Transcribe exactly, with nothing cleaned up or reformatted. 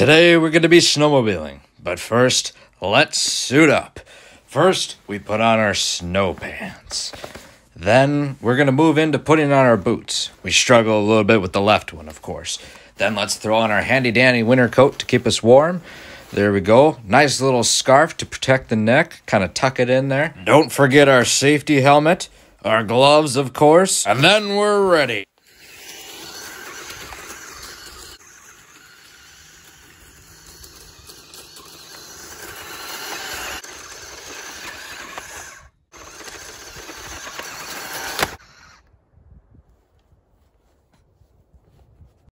Today we're going to be snowmobiling, but first, let's suit up. First, we put on our snow pants. Then, we're going to move into putting on our boots. We struggle a little bit with the left one, of course. Then let's throw on our handy-dandy winter coat to keep us warm. There we go. Nice little scarf to protect the neck. Kind of tuck it in there. Don't forget our safety helmet, our gloves, of course. And then we're ready.